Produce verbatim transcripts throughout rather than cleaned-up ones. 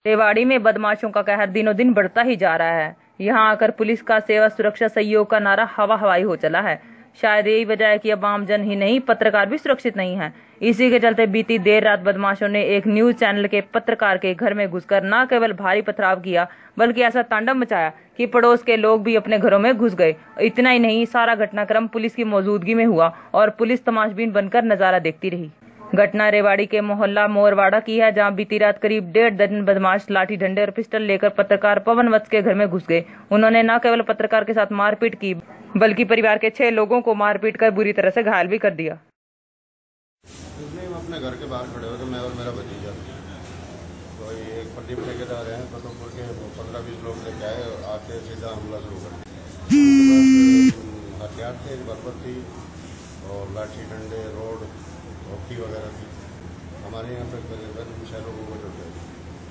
रेवाड़ी में बदमाशों का कहर दिनों दिन बढ़ता ही जा रहा है। यहाँ आकर पुलिस का सेवा सुरक्षा सहयोग का नारा हवा हवाई हो चला है। शायद यही वजह है कि अब आमजन ही नहीं, पत्रकार भी सुरक्षित नहीं है। इसी के चलते बीती देर रात बदमाशों ने एक न्यूज चैनल के पत्रकार के घर में घुसकर न केवल भारी पथराव किया, बल्कि ऐसा तांडव मचाया कि पड़ोस के लोग भी अपने घरों में घुस गए। इतना ही नहीं, सारा घटनाक्रम पुलिस की मौजूदगी में हुआ और पुलिस तमाशबीन बनकर नजारा देखती रही। घटना रेवाड़ी के मोहल्ला मोरवाड़ा की है, जहां बीती रात करीब डेढ़ दर्जन बदमाश लाठी डंडे और पिस्टल लेकर पत्रकार पवन वत्स के घर में घुस गए। उन्होंने न केवल पत्रकार के साथ मारपीट की, बल्कि परिवार के छह लोगों को मारपीट कर बुरी तरह से घायल भी कर दिया। हम अपने घर के बाहर खड़े हो तो मैं और मेरा भतीजा, तो एक प्रदीप ठेकेदार है पतोपुर के, पंद्रह बीस लोग लेके आए और आके सीधा हमला शुरू कर दिया। हथियार थे, बरबत थी और लाठी डंडे, रोड, हॉकी वगैरह थी। हमारे यहाँ पे करीबन छह लोगों को चोट आई।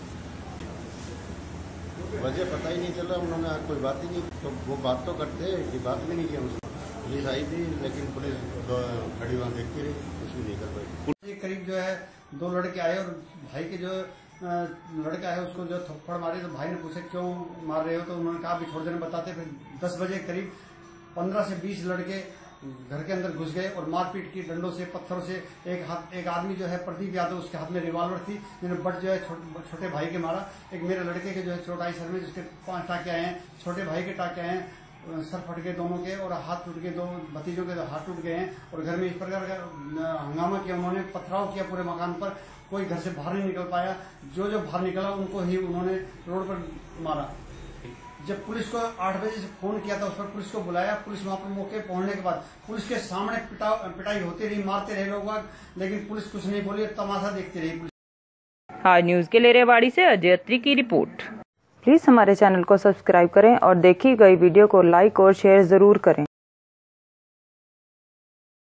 वजह पता ही नहीं चला, उन्होंने आज कोई बात ही नहीं, तो वो बात तो करते कि बात भी नहीं की हमसे। पुलिस आई थी लेकिन पुलिस खड़ी वहाँ देखती रही, कुछ भी नहीं कर पाई। करीब जो है दो लड़के आए और भाई के जो लड़का है उसको जो थप्पड़ मारे, तो भाई ने पूछा क्यों मार रहे हो, तो उन्होंने कहा अभी थोड़ी देर में बताते। फिर दस बजे करीब पंद्रह से बीस लड़के घर के अंदर घुस गए और मारपीट की, डंडों से, पत्थरों से। एक हाथ एक आदमी जो है प्रदीप यादव, उसके हाथ में रिवॉल्वर थी, जिन्होंने बट जो है छो, छोटे भाई के मारा। एक मेरे लड़के के जो है चोट आई सर में, जिसके पांच टाके आए हैं। छोटे भाई के टाके आए हैं, सर फट गए दोनों के और हाथ टूट गए, दो भतीजों के हाथ टूट गए हैं। और घर में इस प्रकार का हंगामा किया, उन्होंने पथराव किया पूरे मकान पर। कोई घर से बाहर नहीं निकल पाया, जो जो बाहर निकला उनको ही उन्होंने रोड पर मारा। जब पुलिस को आठ बजे से फोन किया था, उस पर पुलिस को बुलाया। पुलिस वहां पर मौके पहुंचने के बाद पुलिस के सामने पिटा, पिटाई होती रही, मारते रहे लोग, लेकिन पुलिस कुछ नहीं बोली, तमाशा देखती रही। आज न्यूज के लिए रेवाड़ी से अजय अत्री की रिपोर्ट। प्लीज हमारे चैनल को सब्सक्राइब करें और देखी गई वीडियो को लाइक और शेयर जरूर करें।